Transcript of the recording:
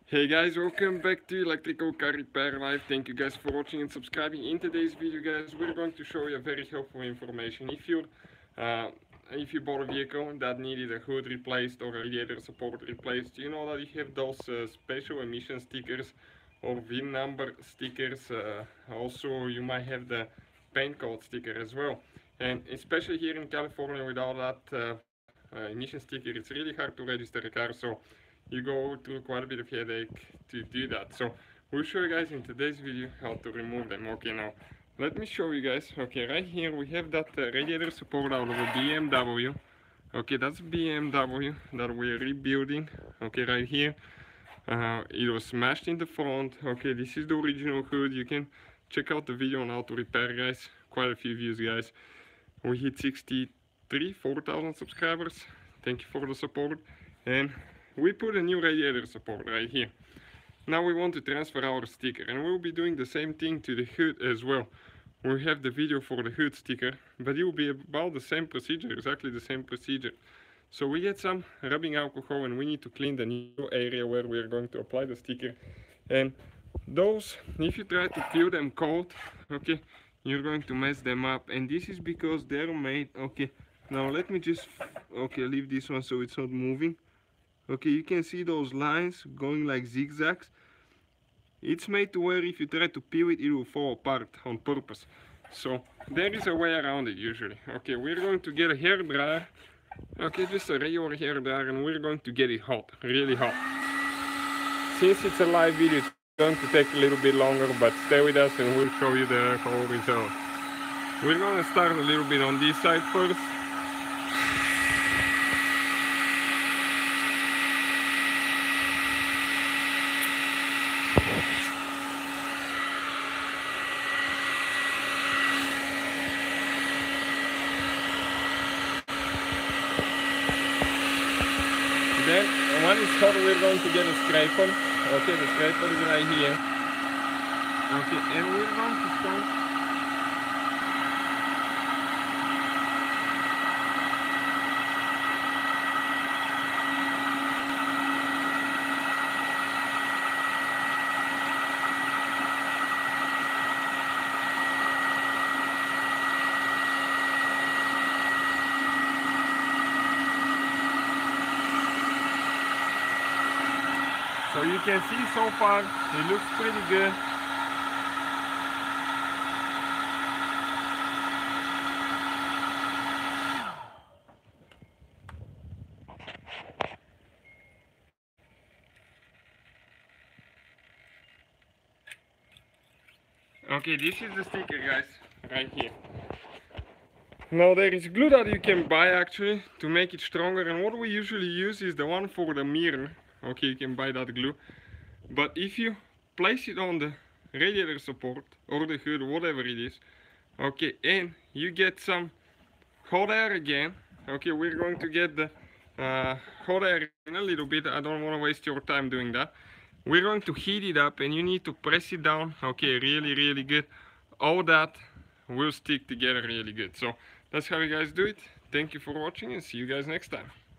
Hey guys, welcome back to Electrical Car Repair Live. Thank you guys for watching and subscribing. In today's video guys, we're going to show you very helpful information. If you bought a vehicle that needed a hood replaced or a radiator support replaced, you know that you have those special emission stickers or VIN number stickers. Also you might have the paint code sticker as well. And especially here in California, without that emission sticker, it's really hard to register a car. So you go through quite a bit of headache to do that. So we'll show you guys in today's video how to remove them. Okay, now let me show you guys. Okay, right here we have that radiator support out of a BMW. Okay, that's BMW that we're rebuilding. Okay, right here it was smashed in the front. Okay, this is the original hood. You can check out the video on how to repair, guys. Quite a few views, guys. We hit 4,000 subscribers. Thank you for the support. And we put a new radiator support right here. Now we want to transfer our sticker, and we'll be doing the same thing to the hood as well. We have the video for the hood sticker, but it will be about the same procedure, exactly the same procedure. So we get some rubbing alcohol and we need to clean the new area where we are going to apply the sticker. And those, if you try to peel them cold, okay, you're going to mess them up. And this is because they're made, okay, now let me just, okay, leave this one so it's not moving. Okay, you can see those lines going like zigzags. It's made to where if you try to peel it, it will fall apart on purpose. So there is a way around it usually. Okay, we're going to get a hair dryer. Okay, just a regular hair dryer, and we're going to get it hot, really hot. Since it's a live video, it's going to take a little bit longer, but stay with us and we'll show you the whole result. We're going to start a little bit on this side first. Then, when it's hot, we're going to get a scraper. Okay, the scraper is right here. Okay, and we're going to start. So you can see so far it looks pretty good. Okay, this is the sticker, guys, right here. Now there is glue that you can buy actually to make it stronger, and what we usually use is the one for the mirror. Okay, you can buy that glue, but if you place it on the radiator support or the hood, whatever it is, okay, and you get some hot air again, okay, we're going to get the hot air in a little bit. I don't want to waste your time doing that. We're going to heat it up and you need to press it down, okay, really good. All that will stick together really good. So that's how you guys do it. Thank you for watching and see you guys next time.